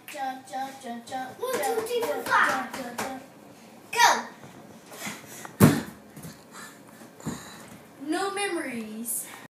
Jump, jump, jump, jump. 1, 2, 3, 4, 5. Jump, jump, jump. Go! No memories.